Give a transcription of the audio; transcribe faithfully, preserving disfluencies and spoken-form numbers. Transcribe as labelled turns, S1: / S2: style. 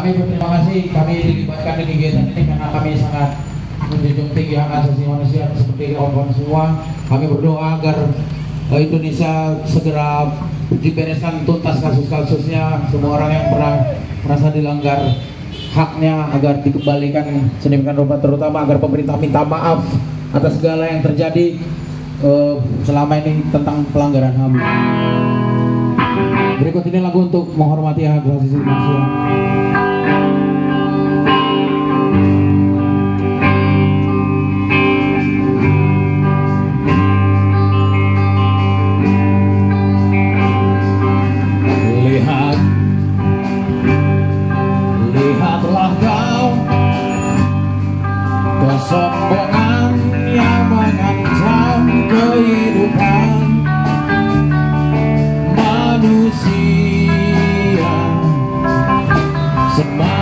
S1: Kami berterima kasih kami dilibatkan di kegiatan ini karena kami sangat menjunjung tinggi hak asasi manusia seperti kawan-kawan semua. Kami berdoa agar Indonesia segera dibereskan tuntas kasus-kasusnya, semua orang yang pernah merasa dilanggar haknya agar dikembalikan sedemikian rupa, terutama agar pemerintah minta maaf atas segala yang terjadi uh, selama ini tentang pelanggaran H A M. Berikut ini lagu untuk menghormati hak asasi manusia. Lihat, lihatlah kau, kesombongan yang mengancam kehidupan manusia. Semua